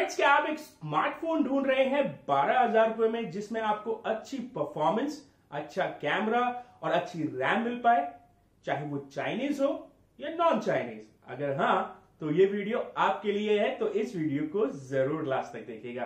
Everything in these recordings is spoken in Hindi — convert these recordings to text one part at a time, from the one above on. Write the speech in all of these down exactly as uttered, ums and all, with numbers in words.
फ्रेंड्स, क्या आप एक स्मार्टफोन ढूंढ रहे हैं बारह हजार रुपए में जिसमें आपको अच्छी परफॉर्मेंस, अच्छा कैमरा और अच्छी रैम मिल पाए, चाहे वो चाइनीज हो या नॉन चाइनीज? अगर हां तो ये वीडियो आपके लिए है, तो इस वीडियो को जरूर लास्ट तक देखिएगा।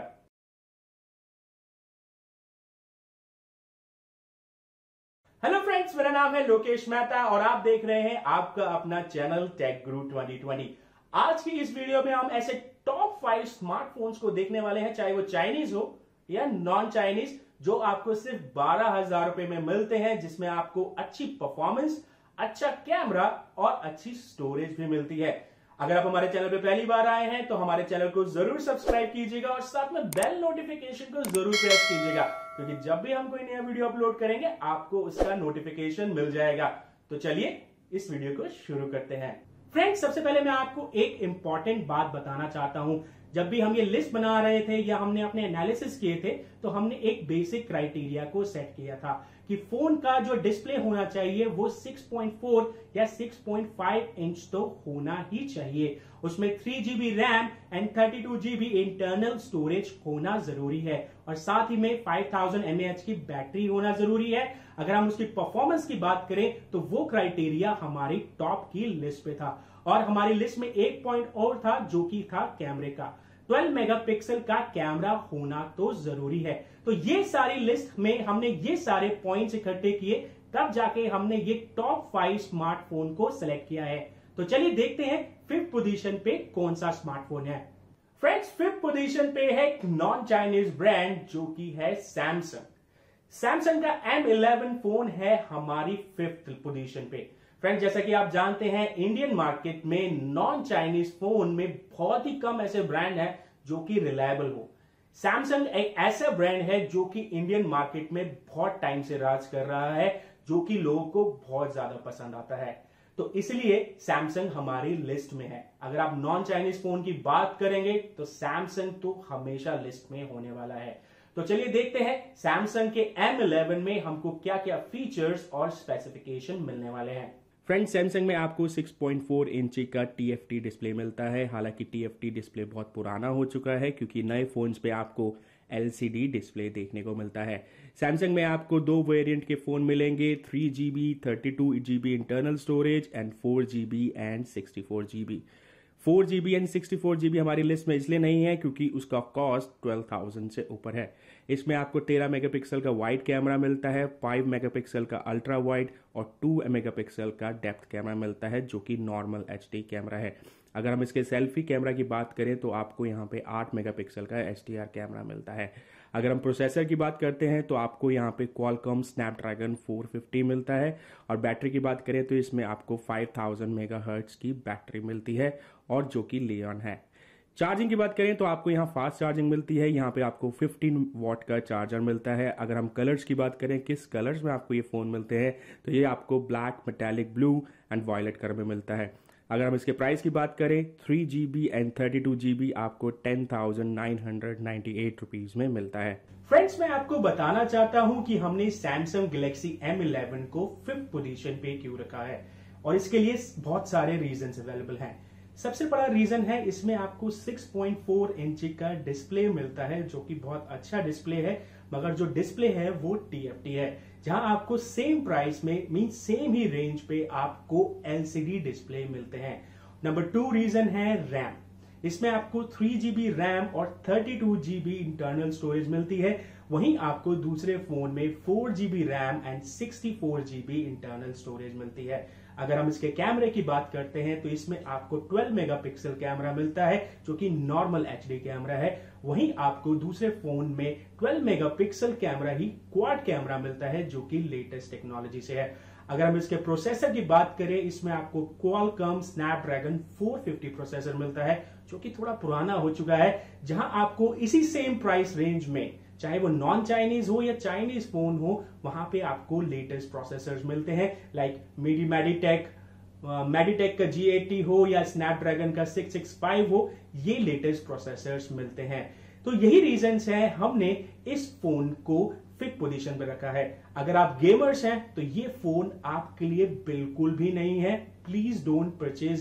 हेलो फ्रेंड्स, मेरा नाम है लोकेश मेहता और आप देख रहे हैं आपका अपना channel tech guru twenty twenty. आज की इस वीडियो में हम ऐसे टॉप फाइव स्मार्टफोन्स को देखने वाले हैं, चाहे वो चाइनीज हो या नॉन चाइनीज, जो आपको सिर्फ बारह हजार रुपए में मिलते हैं, जिसमें आपको अच्छी परफॉर्मेंस, अच्छा कैमरा और अच्छी स्टोरेज भी मिलती है। अगर आप हमारे चैनल पे पहली बार आए हैं तो हमारे चैनल को जरूर सब्सक्राइब कीजिएगा और साथ में बेल नोटिफिकेशन को जरूर प्रेस कीजिएगा, क्योंकि जब भी हम कोई नया वीडियो अपलोड करेंगे आपको उसका नोटिफिकेशन मिल जाएगा। तो चलिए इस वीडियो को शुरू करते हैं। फ्रेंड्स, सबसे पहले मैं आपको एक इंपॉर्टेंट बात बताना चाहता हूं। जब भी हम ये लिस्ट बना रहे थे या हमने अपने एनालिसिस किए थे, तो हमने एक बेसिक क्राइटेरिया को सेट किया था कि फोन का जो डिस्प्ले होना चाहिए वो सिक्स पॉइंट फोर या सिक्स पॉइंट फाइव इंच तो होना ही चाहिए। उसमें three GB RAM and thirty two GB internal storage होना जरूरी है और साथ ही में five thousand M A H की बैटरी होना जरूरी है। अगर हम उसकी परफॉर्मेंस की बात करें तो वो क्राइटेरिया हमारी टॉप की लिस्ट पे था और हमारी लिस्ट में एक पॉइंट और था, जो कि था कैमरे का। ट्वेल्व मेगापिक्सल का कैमरा होना तो जरूरी है। तो ये सारी लिस्ट में हमने ये सारे पॉइंट्स इकट्ठे किए, तब जाके हमने ये टॉप फाइव स्मार्टफोन को सिलेक्ट किया है। तो चलिए देखते हैं फिफ्थ पोजीशन पे कौन सा स्मार्टफोन है। फ्रेंड्स, फिफ्थ पोजीशन पे है एक नॉन चाइनीज ब्रांड, जो कि है सैमसंग। सैमसंग का एम इलेवन फोन है हमारी फिफ्थ पोजीशन पे। फ्रेंड्स, जैसा कि आप जानते हैं, इंडियन मार्केट में नॉन चाइनीज फोन में बहुत ही कम ऐसे ब्रांड हैं जो कि रिलायबल हो। सैमसंग एक ऐसा ब्रांड है जो कि इंडियन मार्केट में बहुत टाइम से राज कर रहा है, जो कि लोगों को बहुत ज्यादा पसंद आता है। तो इसलिए सैमसंग हमारी लिस्ट में है। अगर आप नॉन चाइनीज फोन की बात करेंगे तो सैमसंग तो हमेशा लिस्ट में होने वाला है। तो चलिए देखते हैं सैमसंग के एम इलेवन में हमको क्या क्या फीचर्स और स्पेसिफिकेशन मिलने वाले हैं। फ्रेंड्स, सैमसंग में आपको सिक्स पॉइंट फोर इंची का टी एफ टी डिस्प्ले मिलता है। हालांकि टी एफ टी डिस्प्ले बहुत पुराना हो चुका है, क्योंकि नए फोन्स पे आपको एल सी डी डिस्प्ले देखने को मिलता है। सैमसंग में आपको दो वेरिएंट के फोन मिलेंगे, three GB thirty two GB internal storage and four GB and sixty four GB. Four GB and sixty four GB हमारी लिस्ट में इसलिए नहीं है क्योंकि उसका कॉस्ट ट्वेल्व थाउजेंड से ऊपर है। इसमें आपको तेरह मेगापिक्सल का वाइड कैमरा मिलता है, फाइव मेगापिक्सल का अल्ट्रा वाइड और टू मेगापिक्सल का डेप्थ कैमरा मिलता है, जो कि नॉर्मल एच डी कैमरा है। अगर हम इसके सेल्फी कैमरा की बात करें तो आपको यहाँ पे आठ मेगापिक्सल का एच डी आर कैमरा मिलता है। अगर हम प्रोसेसर की बात करते हैं तो आपको यहाँ पे क्वालकॉम स्नैपड्रैगन फोर फिफ्टी मिलता है और बैटरी की बात करें तो इसमें आपको फाइव थाउजेंड मेगाहर्ट्ज की बैटरी मिलती है और जो कि लियॉन है। चार्जिंग की बात करें तो आपको यहाँ फास्ट चार्जिंग मिलती है। यहाँ पे आपको फिफ्टीन वॉट का चार्जर मिलता है। अगर हम कलर्स की बात करें, किस कलर्स में आपको ये फोन मिलते हैं, तो ये आपको black, metallic blue and violet colour में मिलता है। अगर हम इसके प्राइस की बात करें, three GB and thirty two GB आपको ten thousand nine hundred ninety eight rupees में मिलता है। फ्रेंड्स, मैं आपको बताना चाहता हूं कि हमने सैमसंग गैलेक्सी एम इलेवन को फिफ्थ पोजीशन पे क्यों रखा है, और इसके लिए बहुत सारे रीजंस अवेलेबल हैं। सबसे बड़ा रीजन है, इसमें आपको सिक्स पॉइंट फोर इंच का डिस्प्ले मिलता है, जो कि बहुत अच्छा डिस्प्ले है, मगर जो डिस्प्ले है वो टी एफ टी है, जहां आपको सेम प्राइस में मीन सेम ही रेंज पे आपको एल सी डी डिस्प्ले मिलते हैं। नंबर टू रीजन है रैम। इसमें आपको थ्री जीबी रैम और thirty two GB internal storage मिलती है, वहीं आपको दूसरे फोन में four GB RAM and sixty four GB internal storage मिलती है। अगर हम इसके कैमरे की बात करते हैं तो इसमें आपको ट्वेल्व मेगापिक्सल कैमरा मिलता है, जो कि नॉर्मल एच डी कैमरा है, वहीं आपको दूसरे फोन में ट्वेल्व मेगापिक्सल कैमरा ही क्वाड कैमरा मिलता है, जो कि लेटेस्ट टेक्नोलॉजी से है। अगर हम इसके प्रोसेसर की बात करें, इसमें आपको Qualcomm Snapdragon four fifty processor मिलता है, जो कि थोड़ा पुराना हो चुका है, जहां आपको इसी सेम प्राइस रेंज में, चाहे वो नॉन चाइनीज हो या चाइनीज फोन हो, वहां पे आपको लेटेस्ट प्रोसेसर्स मिलते हैं, लाइक मीडी मेडिटेक मेडिटेक का जी एटी हो या स्नैपड्रैगन का सिक्स सिक्स फाइव हो, ये लेटेस्ट प्रोसेसर्स मिलते हैं। तो यही रीजंस हैं हमने इस फोन को फिफ्थ पोजीशन पे रखा है। अगर आप गेमर्स हैं तो ये फोन आपके लिए बिल्कुल भी नहीं है। Please don't purchase it.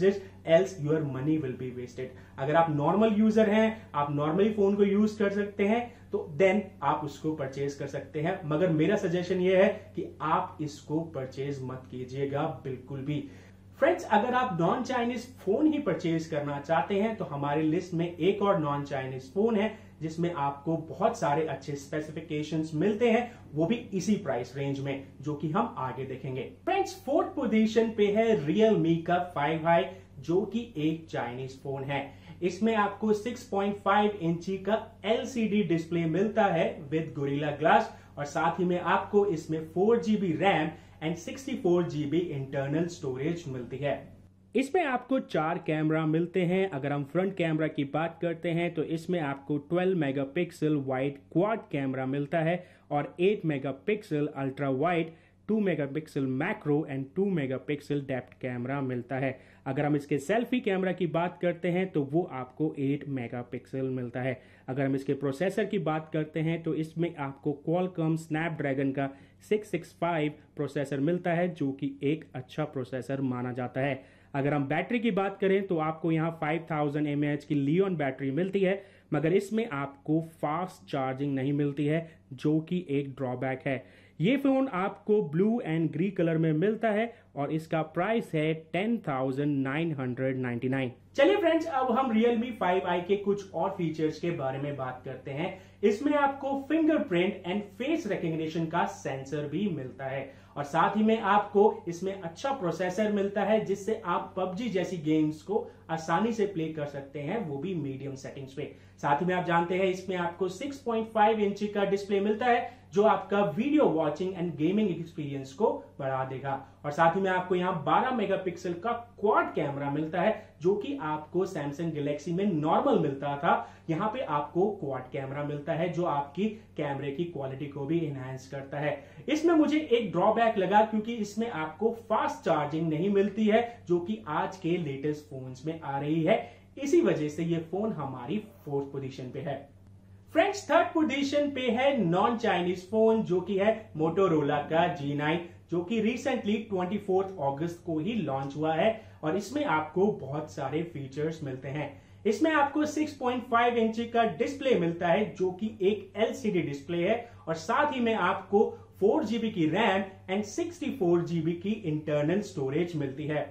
Else your money will be wasted. अगर आप नॉर्मल यूजर हैं, आप नॉर्मली फोन को यूज कर सकते हैं, तो देन आप उसको परचेज कर सकते हैं। मगर मेरा सजेशन ये है कि आप इसको परचेज मत कीजिएगा बिल्कुल भी। फ्रेंड्स, अगर आप नॉन चाइनीज फोन ही परचेज करना चाहते हैं तो हमारी लिस्ट में एक और नॉन चाइनीज फोन है जिसमें आपको बहुत सारे अच्छे स्पेसिफिकेशंस मिलते हैं, वो भी इसी प्राइस रेंज में, जो कि हम आगे देखेंगे। फ्रेंड्स, फोर्थ पोजीशन पे है Realme का फाइव आई, जो कि एक चाइनीज फोन है। इसमें आपको सिक्स पॉइंट फाइव इंची का एलसीडी डिस्प्ले मिलता है विद गोरिल्ला ग्लास, और साथ ही में आपको इसमें four GB RAM and sixty four GB internal storage मिलती है। इसमें आपको चार कैमरा मिलते हैं। अगर हम फ्रंट कैमरा की बात करते हैं तो इसमें आपको twelve megapixel wide quad camera मिलता है और eight megapixel ultra wide, two megapixel macro and two megapixel depth camera मिलता है। अगर हम इसके सेल्फी कैमरा की बात करते हैं तो वो आपको एट मेगापिक्सल मिलता है। अगर हम इसके प्रोसेसर की बात करते हैं तो इसमें आपको क्वालकॉम स्नैपड्रैगन का सिक्स सिक्स फाइव प्रोसेसर मिलता है, जो कि एक अच्छा प्रोसेसर माना जाता है। अगर हम बैटरी की बात करें तो आपको यहाँ five thousand M A H की लियोन बैटरी मिलती है, मगर इसमें आपको फास्ट चार्जिंग नहीं मिलती है, जो कि एक ड्रॉबैक है। ये फोन आपको ब्लू एंड ग्री कलर में मिलता है और इसका प्राइस है ten thousand nine hundred ninety nine. चलिए फ्रेंड्स, अब हम Realme फाइव आई के कुछ और फीचर्स के बारे में बात करते हैं। इसमें आपको फिंगरप्रिंट एंड फेस रिकॉग्निशन का सेंसर भी मिलता है, और साथ ही में आपको इसमें अच्छा प्रोसेसर मिलता है, जिससे आप पबजी जैसी गेम्स को आसानी से प्ले कर सकते हैं, वो भी मीडियम सेटिंग्स पे। साथ ही में आप जानते हैं इसमें आपको सिक्स पॉइंट फाइव इंची का डिस्प्ले मिलता है, जो आपका video watching and gaming experience को बढ़ा देगा। और साथ ही में आपको यहाँ बारह मेगापिक्सल का क्वाड कैमरा मिलता है, जो कि आपको सैमसंग गैलेक्सी में नॉर्मल मिलता था। यहाँ पे आपको क्वाड कैमरा मिलता है, जो आपकी कैमरे की क्वालिटी को भी एनहांस करता है। इसमें मुझे एक ड्रॉबैक लगा, क्योंकि इसमें आपको फास्ट चार्जिंग नहीं मिलती है, जो कि आज के लेटेस्ट फोन्स में आ रही है। इसी वजह से ये फोन हमारी फोर्थ पोजीशन पे है। फ्रेंड्स, थर्ड पोजीशन पे है नॉन चाइनीज फोन, जो कि है मोटोरोला का जी नाइन, जो कि रिसेंटली ट्वेंटी फोर्थ अगस्त को ही लॉन्च हुआ है, और इसमें आपको बहुत सारे फीचर्स मिलते हैं। इसमें आपको सिक्स पॉइंट फाइव इंची का डिस्प्ले मिलता है, जो कि एक एलसीडी डिस्प्ले है, और साथ ही में आपको फोर जीबी की RAM and sixty four GB की इंटरनल स्टोरेज मिलती है।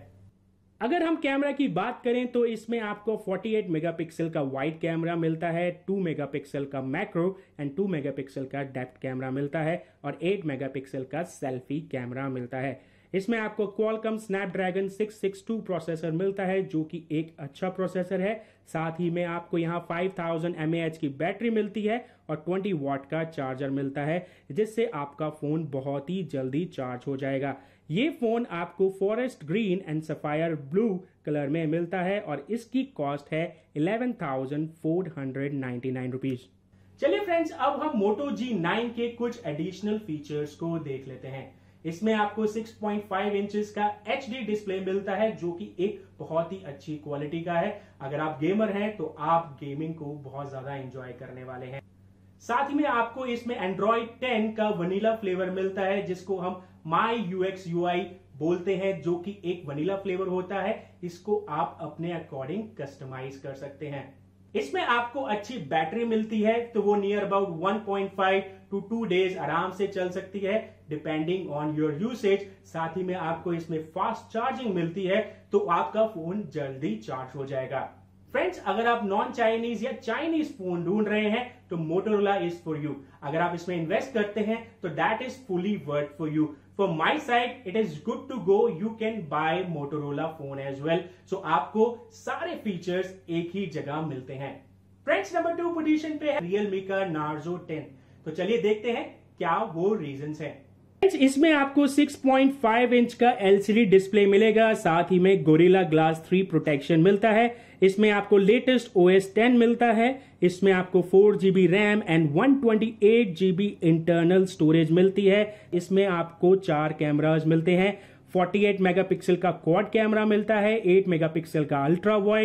अगर हम कैमरा की बात करें तो इसमें आपको फोर्टी एट मेगापिक्सल का वाइड कैमरा मिलता है, टू मेगापिक्सल का मैक्रो एंड टू मेगापिक्सल का डेप्थ कैमरा मिलता है, और एट मेगापिक्सल का सेल्फी कैमरा मिलता है। इसमें आपको Qualcomm Snapdragon six six two processor मिलता है, जो कि एक अच्छा प्रोसेसर है। साथ ही में आपको यहाँ five thousand M A H की बैटरी मिलती है और ट्वेंटी वॉट का चार्जर मिलता है, जिससे आपका फोन बहुत ही जल्दी चार्ज हो जाएगा। ये फोन आपको forest green and sapphire blue colour में मिलता है, और इसकी कॉस्ट है eleven thousand four hundred ninety nine rupees. चलिए फ्रेंड्स, अब हम मोटो जी नाइन के कुछ एडिशनल फीचर्स को देख लेते हैं। इसमें आपको सिक्स पॉइंट फाइव इंचेस का एच डी डिस्प्ले मिलता है, जो कि एक बहुत ही अच्छी क्वालिटी का है। अगर आप गेमर हैं तो आप गेमिंग को बहुत ज्यादा एंजॉय करने वाले हैं। साथ ही में आपको इसमें एंड्रॉइड टेन का वनीला फ्लेवर मिलता है, जिसको हम माई यूएक्स यूआई बोलते हैं, जो कि एक वनीला फ्लेवर होता है। इसको आप अपने अकॉर्डिंग कस्टमाइज कर सकते हैं। इसमें आपको अच्छी बैटरी मिलती है, तो वो near about one point five to two days आराम से चल सकती है, डिपेंडिंग ऑन योर यूसेज। साथ ही में आपको इसमें फास्ट चार्जिंग मिलती है, तो आपका फोन जल्दी चार्ज हो जाएगा। फ्रेंड्स, अगर आप नॉन चाइनीज या चाइनीज फोन ढूंढ रहे हैं तो मोटोरोला इज फॉर यू। अगर आप इसमें इन्वेस्ट करते हैं तो that is fully worth for you. From my side, it is good to go. You can buy Motorola phone as well. So आपको सारे फीचर्स एक ही जगह मिलते हैं। फ्रेंड्स, नंबर टू पोजीशन पे है Realme का Narzo टेन। तो चलिए देखते हैं क्या वो रीजंस हैं। इसमें आपको सिक्स पॉइंट फाइव इंच का एलसीडी डिस्प्ले मिलेगा, साथ ही में गोरिल्ला ग्लास थ्री प्रोटेक्शन मिलता है। इसमें आपको लेटेस्ट ओएस टेन मिलता है। इसमें आपको four GB RAM and one twenty eight GB internal storage मिलती है। इसमें आपको चार कैमराज मिलते हैं। फोर्टी एट मेगापिक्सल का क्वाड कैमरा मिलता है, एट मेगापिक्सल का अल्ट्रा वाइड,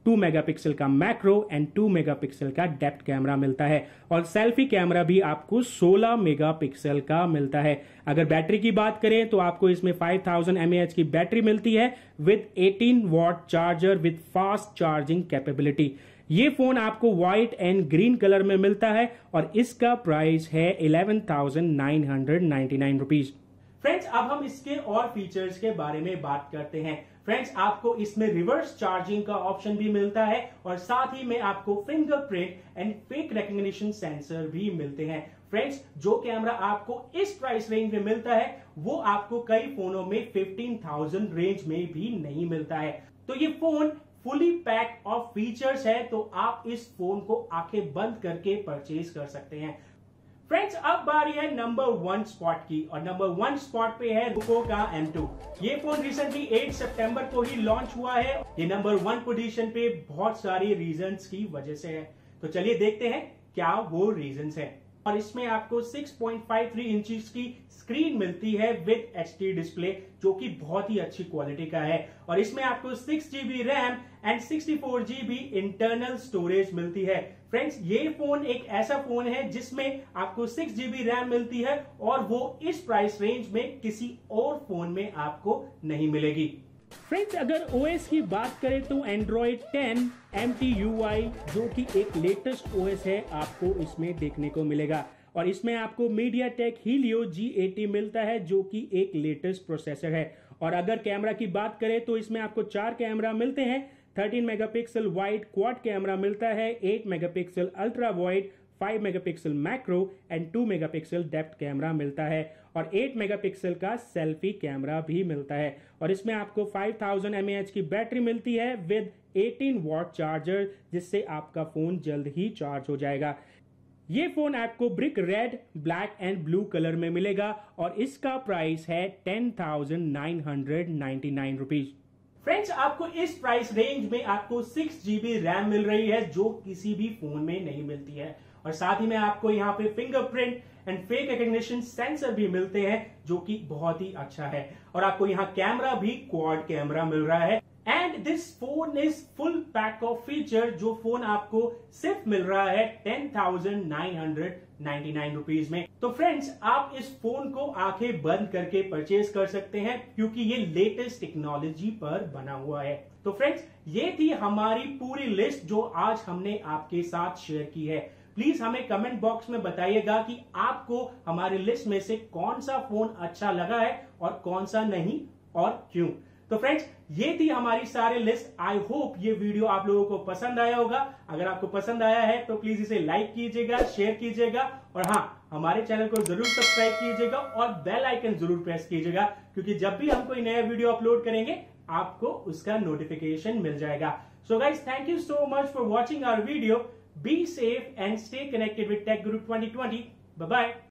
टू मेगापिक्सल का मैक्रो एंड टू मेगापिक्सल का डेप्थ कैमरा मिलता है और सेल्फी कैमरा भी आपको सोलह मेगापिक्सल का मिलता है। अगर बैटरी की बात करें तो आपको इसमें five thousand M A H की बैटरी मिलती है with eighteen watt charger with fast charging capability. ये फोन आपको व्हाइट एंड ग्रीन कलर में मिलता है और इसका प्राइस है eleven thousand nine hundred ninety nine rupees. Friends, अब हम इसके और फीचर्स के बारे में बात करते हैं। फ्रेंड्स, आपको इसमें रिवर्स चार्जिंग का ऑप्शन भी मिलता है और साथ ही में आपको fingerprint and face recognition sensor भी मिलते हैं। फ्रेंड्स, जो कैमरा आपको इस प्राइस रेंज में मिलता है वो आपको कई फोनों में फिफ्टीन थाउजेंड रेंज में भी नहीं मिलता है। तो ये phone fully pack of features है, तो आप इस फोन को आंखें बंद करके परचेज कर सकते हैं। फ्रेंड्स, अब बारी है नंबर वन स्पॉट की और नंबर वन स्पॉट पे है पोको का एम टू। ये फोन रिसेंटली एट सितंबर को ही लॉन्च हुआ है। ये नंबर वन पोजीशन पे बहुत सारी रीजंस की वजह से है, तो चलिए देखते हैं क्या वो रीजंस है। और इसमें आपको six point five three inches की स्क्रीन मिलती है विद एच डी डिस्प्ले, जो कि बहुत ही अच्छी क्वालिटी का है। और इसमें आपको six GB RAM and sixty four GB internal storage मिलती है। फ्रेंड्स, ये फोन एक ऐसा फोन है जिसमें आपको सिक्स जीबी रैम मिलती है और वो इस प्राइस रेंज में किसी और फोन में आपको नहीं मिलेगी। फ्रेंड्स, अगर ओएस की बात करें तो Android ten M T U I, जो कि एक लेटेस्ट ओएस है, आपको इसमें देखने को मिलेगा। और इसमें आपको मीडियाटेक हीलियो जी एटी मिलता है, जो कि एक लेटेस्ट प्रोसेसर है। और अगर कैमरा की बात करें तो इसमें आपको चार कैमरा मिलते हैं। Thirteen megapixel wide quad camera मिलता है, eight megapixel ultra wide, five megapixel macro and two megapixel depth camera मिलता है और एट मेगापिक्सल का सेल्फी कैमरा भी मिलता है। और इसमें आपको five thousand M A H की बैटरी मिलती है विद एटीन वॉट चार्जर, जिससे आपका फोन जल्द ही चार्ज हो जाएगा। ये फोन आपको brick red, black and blue colour में मिलेगा और इसका प्राइस है ten thousand nine hundred ninety nine rupees. Friends, आपको इस प्राइस रेंज में आपको सिक्स जीबी रैम मिल रही है, जो किसी भी फोन में नहीं मिलती है। और साथ ही में आपको यहाँ पे fingerprint and face recognition sensor भी मिलते हैं, जो कि बहुत ही अच्छा है। और आपको यहाँ कैमरा भी क्वाड कैमरा मिल रहा है। And this phone is full pack of feature, जो फोन आपको सिर्फ मिल रहा है ten thousand nine hundred ninety nine rupees में। तो फ्रेंड्स, आप इस फोन को आंखें बंद करके परचेज कर सकते हैं, क्योंकि ये लेटेस्ट टेक्नोलॉजी पर बना हुआ है। तो फ्रेंड्स, ये थी हमारी पूरी लिस्ट जो आज हमने आपके साथ शेयर की है। प्लीज हमें कमेंट बॉक्स में बताइएगा कि आपको हमारी लिस्ट में से कौन सा फोन अच्छा लगा है और कौन सा नहीं और क्यों। तो फ्रेंड्स, ये थी हमारी सारी लिस्ट। आई होप ये वीडियो आप लोगों को पसंद आया होगा। अगर आपको पसंद आया है तो प्लीज इसे लाइक कीजिएगा, शेयर कीजिएगा और हाँ, हमारे चैनल को जरूर सब्सक्राइब कीजिएगा और बेल आइकन जरूर प्रेस कीजिएगा, क्योंकि जब भी हम कोई नया वीडियो अपलोड करेंगे आपको उसका नोटिफिकेशन मिल जाएगा। So guys, thank you so much for watching our video. Be safe and stay connected with Tech Guru twenty twenty. Bye-bye.